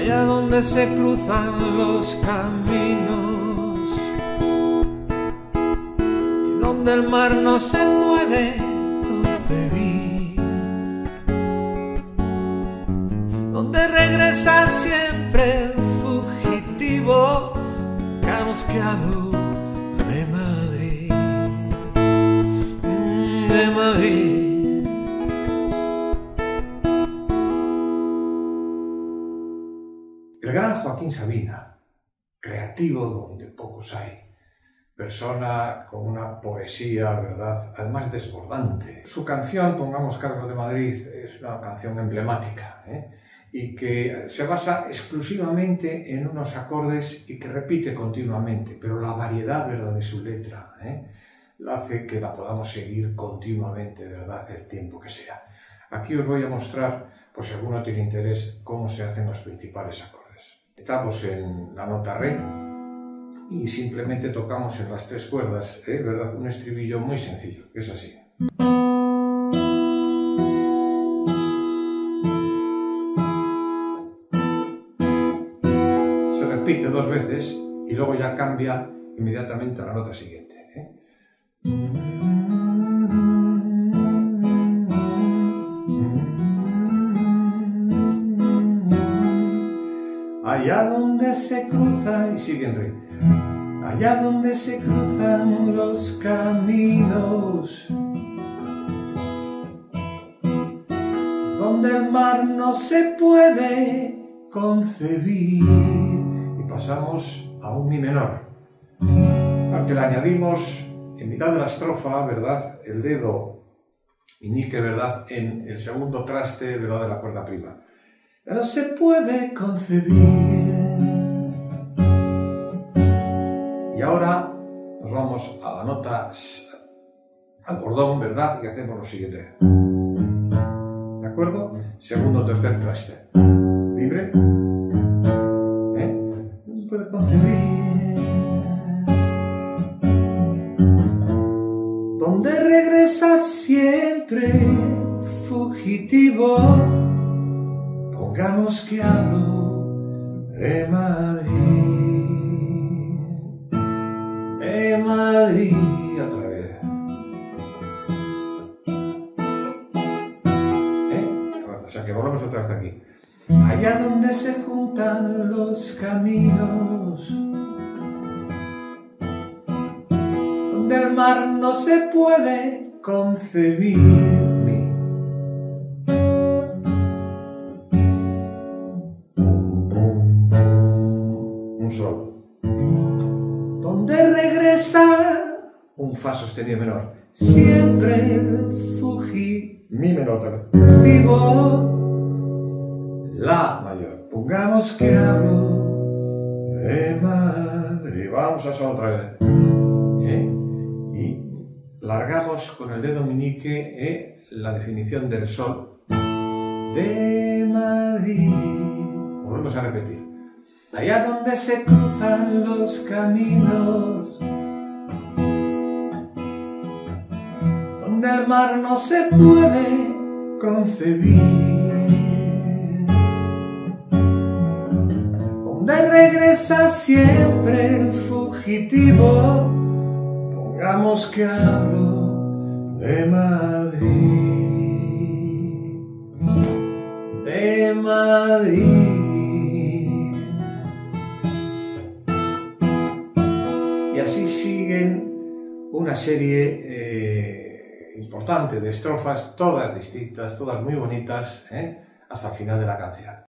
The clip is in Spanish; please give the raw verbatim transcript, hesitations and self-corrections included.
allá donde se cruzan los caminos y donde el mar no se puede concebir, donde regresa siempre el fugitivo camosqueado de Madrid, de Madrid. El gran Joaquín Sabina, creativo donde pocos hay, persona con una poesía, ¿verdad?, además desbordante. Su canción, Pongamos Carlos de Madrid, es una canción emblemática, ¿eh? y que se basa exclusivamente en unos acordes y que repite continuamente, pero la variedad, ¿verdad?, de su letra, ¿eh?, la hace que la podamos seguir continuamente, ¿verdad?, el tiempo que sea. Aquí os voy a mostrar, por si alguno tiene interés, cómo se hacen los principales acordes. Estamos en la nota re y simplemente tocamos en las tres cuerdas, ¿eh? ¿verdad? Un estribillo muy sencillo, que es así. Se repite dos veces y luego ya cambia inmediatamente a la nota siguiente, ¿eh? Allá donde se cruzan, y siguen re, allá donde se cruzan los caminos, donde el mar no se puede concebir, y pasamos a un mi menor, al que le añadimos en mitad de la estrofa, ¿verdad?, el dedo meñique, ¿verdad?, en el segundo traste, ¿verdad?, de la cuerda prima. No se puede concebir. Y ahora nos vamos a la nota, al bordón, ¿verdad? Y hacemos lo siguiente. ¿De acuerdo? Segundo, tercer traste. Libre. ¿Eh? No se puede concebir. Donde regresa siempre fugitivo. Pongamos que hablo de Madrid, de Madrid, otra vez. ¿Eh? O sea que volvemos otra vez aquí. Allá donde se juntan los caminos, donde el mar no se puede concebir. Sol, donde regresa un fa sostenido menor, siempre el fugi, mi menor también, vivo, la mayor. Pongamos que hablo de Madrid, vamos a sol otra vez, ¿eh? Y largamos con el dedo meñique, ¿eh?, la definición del sol, de Madrid. Volvemos a repetir. Allá donde se cruzan los caminos, donde el mar no se puede concebir, donde regresa siempre el fugitivo, pongamos que hablo de Madrid, de Madrid. Y así siguen una serie eh, importante de estrofas, todas distintas, todas muy bonitas, ¿eh?, hasta el final de la canción.